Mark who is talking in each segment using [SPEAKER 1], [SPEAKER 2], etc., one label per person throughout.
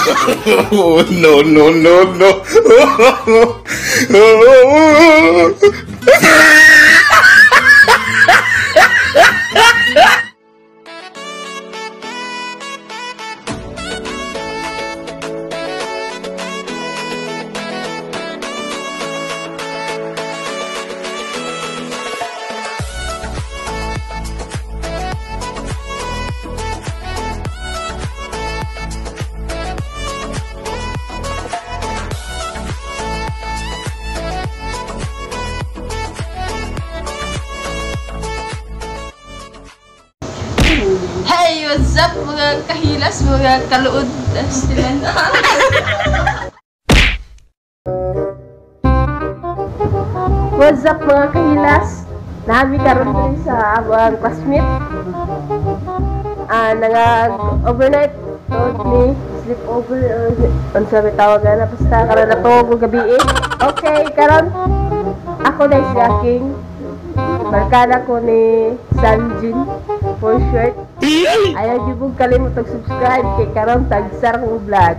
[SPEAKER 1] Oh, no, no, no, no.
[SPEAKER 2] Hey, what's up mga kahilas, mga kaluod sila.
[SPEAKER 3] What's up mga kahilas? Nami karon din sa abang classmate. Nag-overnight ni sleep over on sabi tawagan na basta karon na to gabi eh. Okay, karon ako dahil si aking barkada ko ni Sanjin for short. Ayaw di mo kalimutang subscribe kay karon tagsar kong vlog.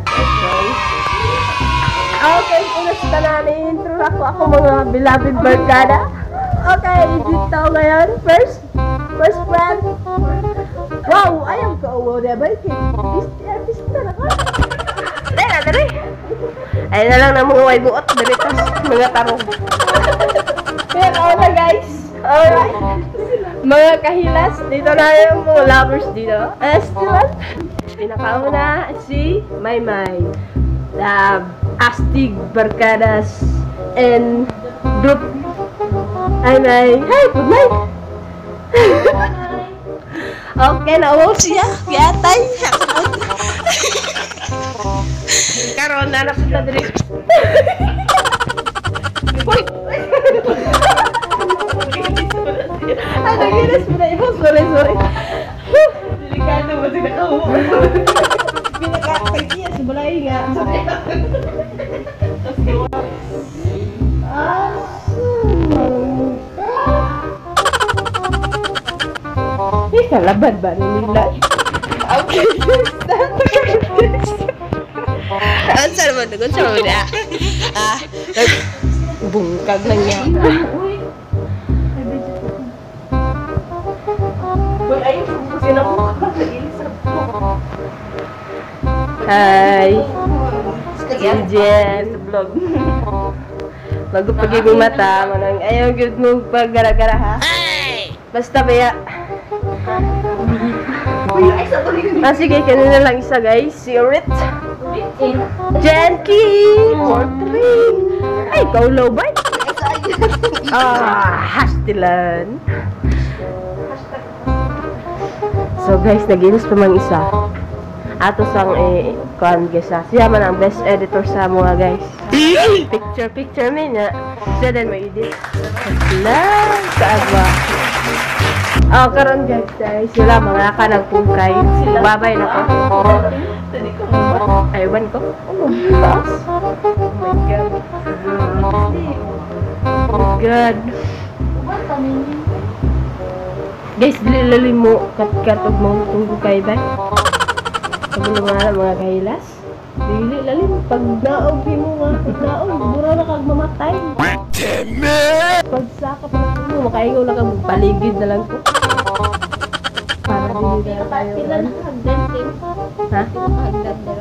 [SPEAKER 3] Okay, kumusta na ni-intro ako mga beloved barkada. Okay, dito ngayon first friend. Wow, ayaw ka uwaw na ba? Artist na ako. Dali. Ayun na lang na mga way buot dari tas mga tarong. Pero na guys. Alright. Mga kahilas, dito na yung mga lovers dito. Still, pinakauna si Maymay. The Astig Barkadas and group. Maymay. Hey, good night. Okay, nauwaw siya. Yatay. Karon na nakita diri. Ginas mo na ibo, sorry. Delikado mo sila ka mo. Pinaka-kaya sa balay nga. Kalaban ba nila? Okay, Ansa naman, bungkag lang niya. Hi, Jen vlog. Bago pagiging mata, manang ayaw gyud mo paggara-gara ha. Basta baya. Sige, kanina lang isa guys, si Rit. Jenki! Ay, kaulo ba? Hastilan. So guys, naginos pa mang isa. Ato sang kuan gesa. Siya man ang best editor sa mga guys. Picture me na. Siya din may edit. Lang saan ba? Karon guys, sila mga kanang pungkay. Babay na ko. Aywan ko. Taas. Oh my god. Oh my god. Guys, dili mo kat-katog mo pungkay ba? Sabi mga kahilas. Dili lalim pag naog mo nga, naog mura na kag mamatay. Pag sakap na mo makaingaw na kag paligid na lang ko. Para dili na tayo. Pila na hagdan din. Ha? Hagdan din.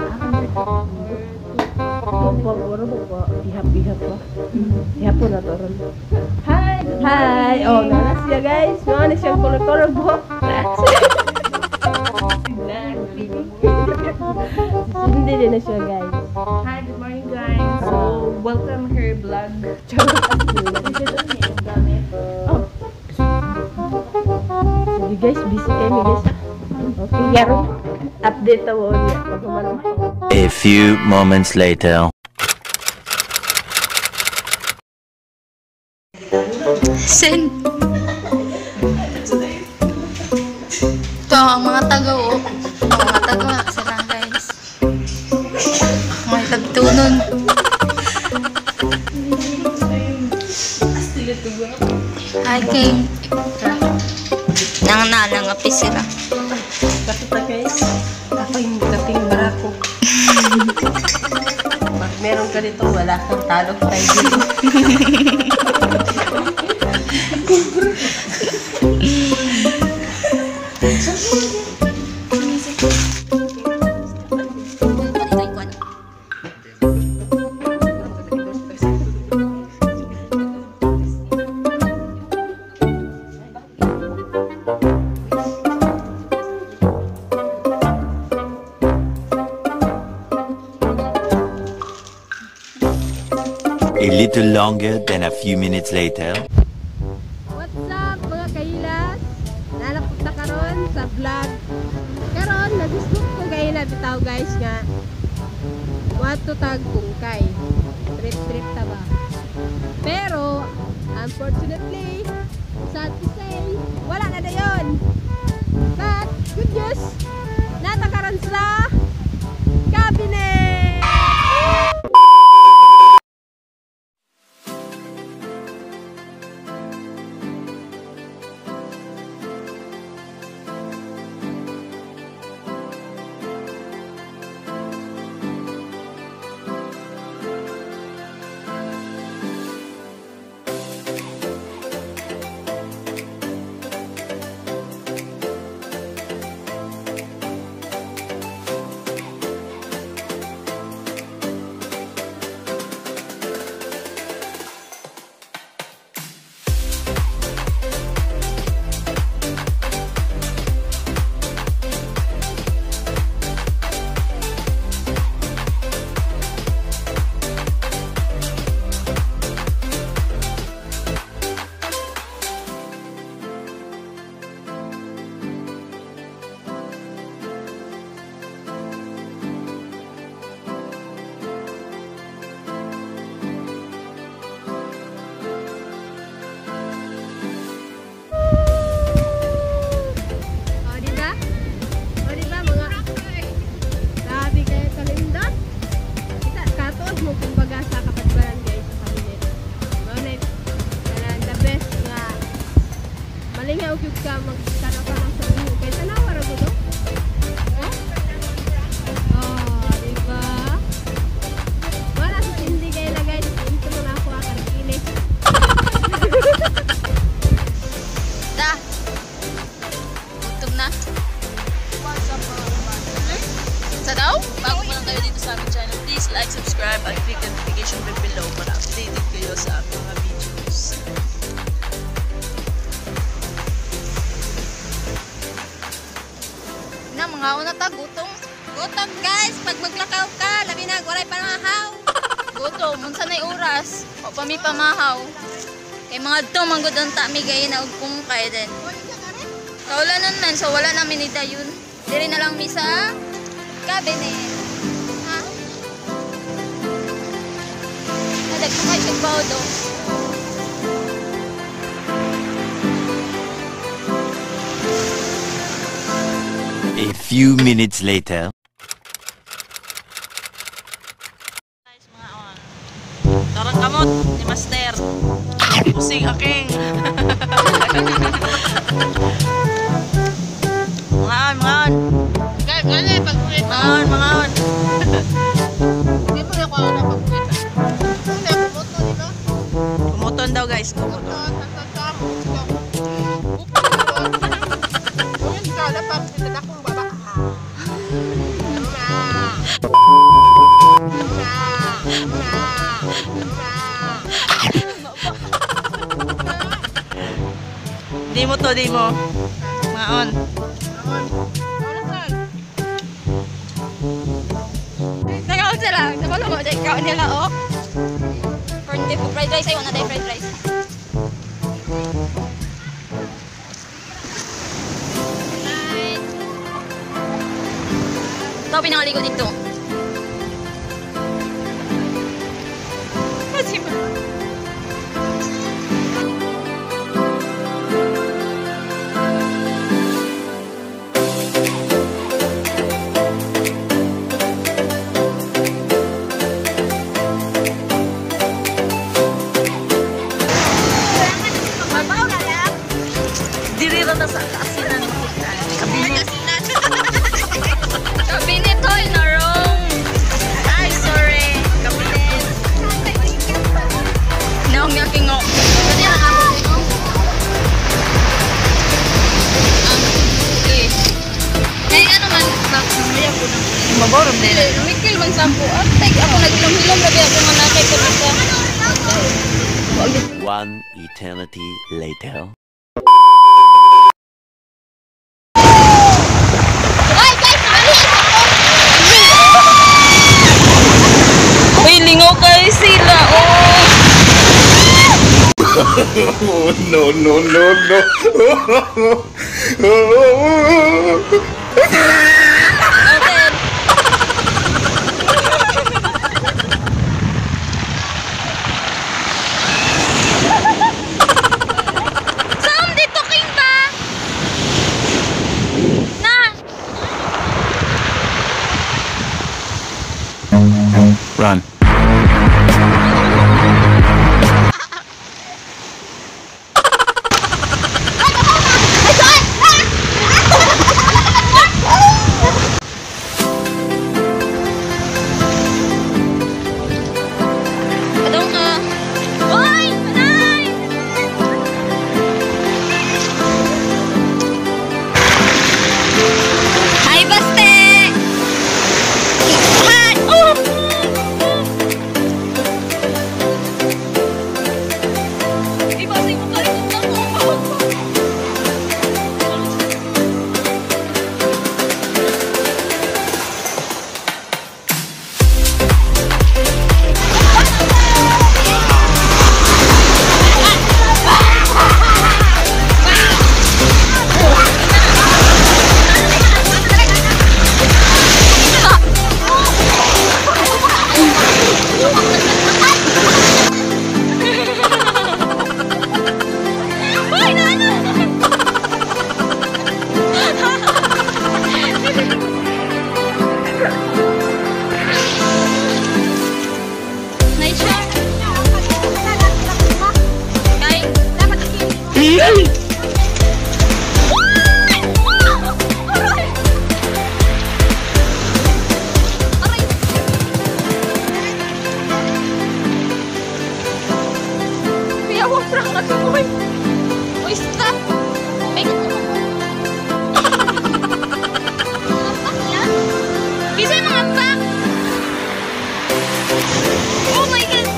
[SPEAKER 3] Pag ora ba ihap-ihap ba? Ihapon na to ron. Hi. Oh, nana siya guys. Nana siyang color buhok. Hindi din na siya guys.
[SPEAKER 2] Hi, good morning guys. So, welcome her vlog.
[SPEAKER 3] Sige guys, busy kami guys. Okay, yaro. Update tawo niya.
[SPEAKER 4] A few moments later.
[SPEAKER 2] Sen. Ito ang mga taga o. Mga taga sila guys. Mga tagtunon. Hi King. Nang nalang apis sila.
[SPEAKER 3] Katuta guys. Ako yung kating barako. Pag meron ka nito, wala kang talo tayo dito.
[SPEAKER 4] A little longer than a few minutes later.
[SPEAKER 3] What's up mga kahilas? Nalapot na karon sa vlog. Karon nagusto ko kaila bitaw guys nga. Wato tag bungkay. Trip ta ba? Pero unfortunately, sad to say, wala na dayon. But good news, nata karon sa cabinet. Malingaw gyud ka magtanong-tanong sa buho kay tanawa ra gud. Diba? Wala sa hindi kay lagay dito na ako akan kinis.
[SPEAKER 2] Da. Gutom na. Sa daw? Bago pa lang kayo dito sa aming channel, please like, subscribe, and click the notification bell below para updated kayo sa aming mga videos. Na mga una ta, gutom. Gutom guys, pag maglakaw ka, labi na, walay pamahaw. Gutom, unsa na'y oras, o pa mi pamahaw. Kay mga tumanggod ang tami gaya na ugpong kay din. Kaulanan man, so wala namin ita yun. Diri na lang mi sa cabinet. Ha? Nadagpakay siya bawdo.
[SPEAKER 4] A few minutes later.
[SPEAKER 5] Guys, mga on. Tarang kamot ni Master. Pusing aking. Mga on.
[SPEAKER 2] Guys, ano yung pagkulit?
[SPEAKER 5] Mga on.
[SPEAKER 2] Hindi mo na ako na pagkulit. Hindi ako puto dito.
[SPEAKER 5] Kumuton daw guys, kumuton. Di mo to, di mo. Mga on.
[SPEAKER 2] Nakaon sila. Sabalo mo, ikaw nila, oh. For fried rice, ayaw na tayo fried rice. Ito, pinangaligo dito. Kasi ba?
[SPEAKER 5] Dirira na sa kasinan. Kabinet.
[SPEAKER 2] Cabinet, hoy, na wrong. Tigil man sampo. Tay ako nagilom-hilom labi ako nga nakay ko sa.
[SPEAKER 4] One eternity later.
[SPEAKER 2] Ay, guys, mali! Uy, lingaw kayo sila, oh!
[SPEAKER 1] Oh, no, no, no, no.
[SPEAKER 2] Okay. Saan dito, King ba? Na!
[SPEAKER 4] Run.
[SPEAKER 2] Kadong ka. Hoy! Manay! Hi, Baste! Hi! Oh! Ibasay mo kayo kung Oh my God!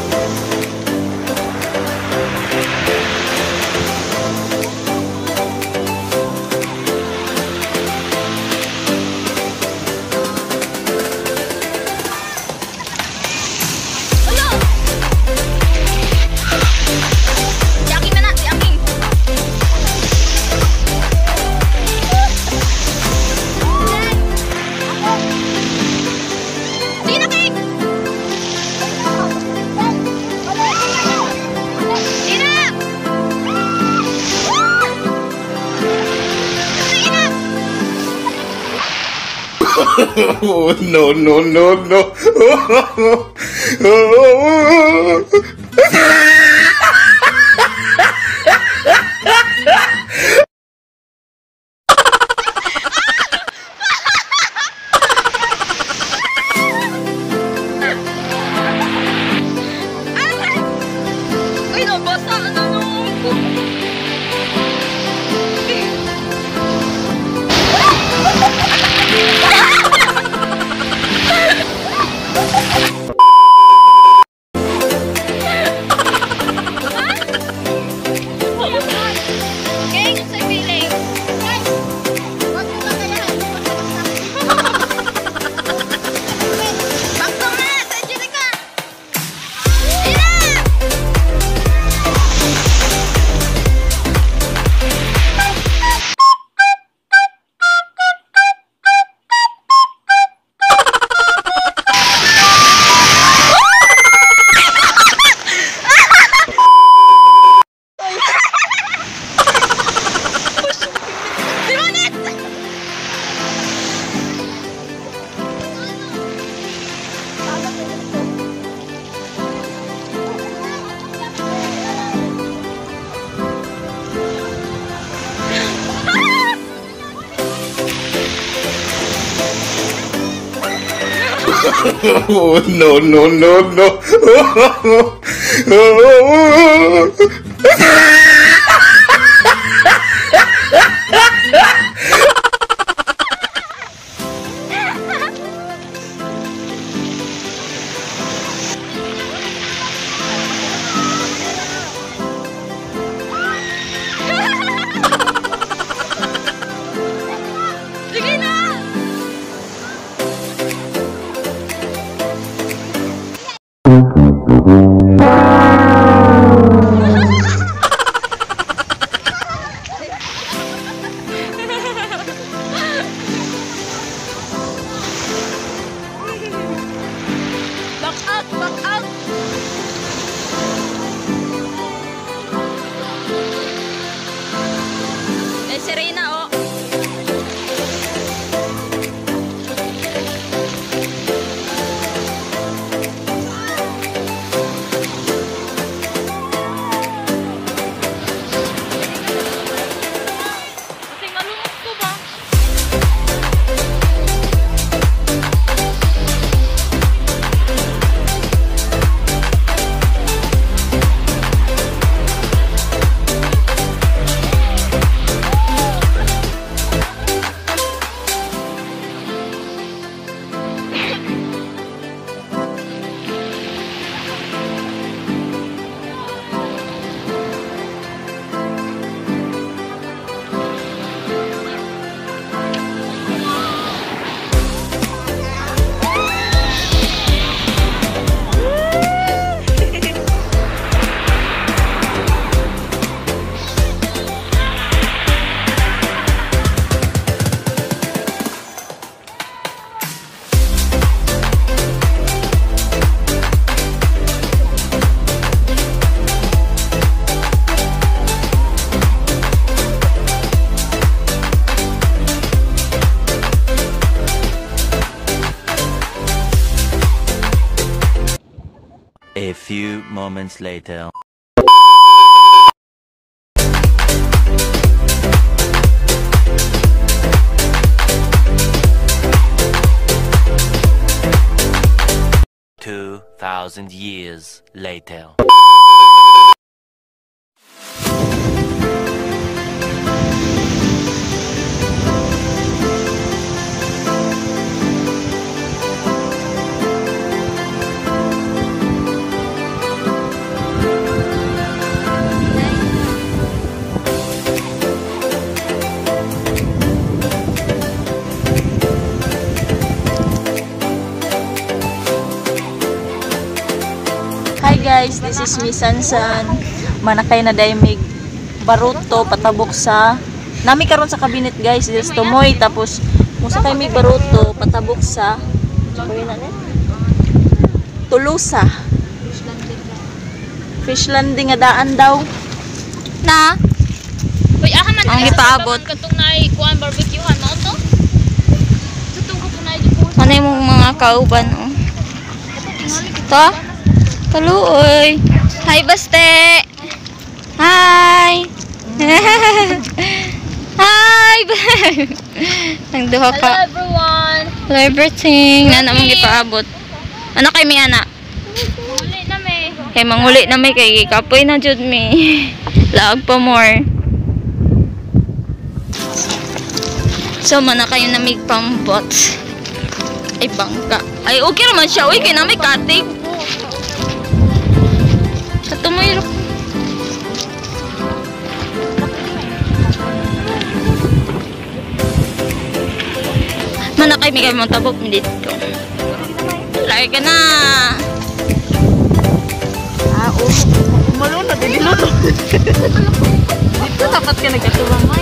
[SPEAKER 1] Oh, no, no, no, no.
[SPEAKER 2] Uy, nabasa na naman ko.
[SPEAKER 1] Oh, no, no, no, no.
[SPEAKER 4] A few moments later. Two 2,000 years later.
[SPEAKER 5] Hi guys, this is Miss Sansan. Manakay na daymig baruto patabok sa nami karon sa kabinet guys. This tumoy tapos musa kay mig baruto patabok sa Tulusa. Fish landing nga daan daw.
[SPEAKER 2] Na? Uy, aha man.
[SPEAKER 5] Ang gipaabot.
[SPEAKER 2] Katong naay kuan barbecue han mo to. Katong ko naay gikuha. Ano yung mga kauban oh. To? Kaluoy. Hi, Baste. Hi. Hi. Ang duha ka. Hello, everyone. Hello, everything. Ano mong gipaabot? Ano kay mi ana? Manguli na me. Kay manguli na me kay kapoy na jud mi. Laag pa more. So, mana kayo na mig pambot. Ay, bangka. Ay, okay naman siya. Uy, kaya na may katig. Tumoy ro. Mana kay mi kay mo tabok mi dito. Lagi ka na.
[SPEAKER 5] Ah, oh. Malo na din lolo. Dito dapat ka nagkatuwang may.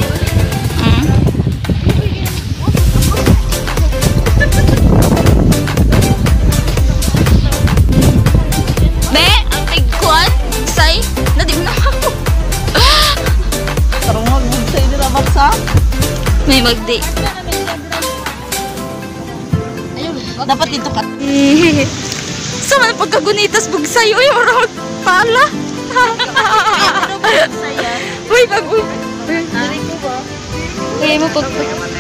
[SPEAKER 2] Be, ang tigkuan. Say, nadim na ako.
[SPEAKER 5] Karong magbugsa ini ra baksa.
[SPEAKER 2] May magdi.
[SPEAKER 5] Dapat dito ka.
[SPEAKER 2] Sa man pagkagunitas bugsay oy ora pala. Uy, bago.
[SPEAKER 5] Nari ko ba?
[SPEAKER 2] Kaya mo pag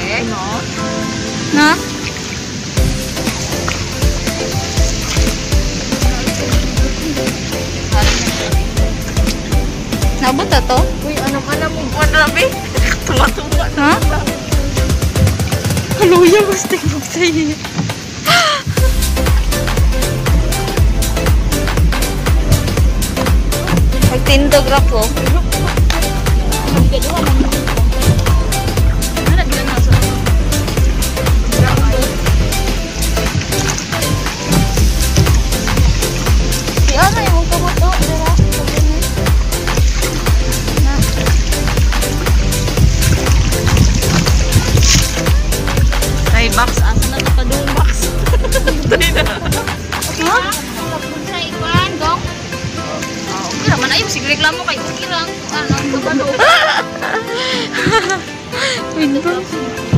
[SPEAKER 2] na? Nabot na to?
[SPEAKER 5] Uy, ano ka na mo buwan rabi? Tuwa-tuwa.
[SPEAKER 2] Ha? Haluya, gusto ko sa'yo. Magtindog ra ko.
[SPEAKER 5] Ay, box. Asa na ito kadung box? Tayo na.
[SPEAKER 2] Ha? Sa ikuan, dong? Okay naman, ayaw. Sige, reklamo kay okay lang. Ano, ang gabalo. Windows.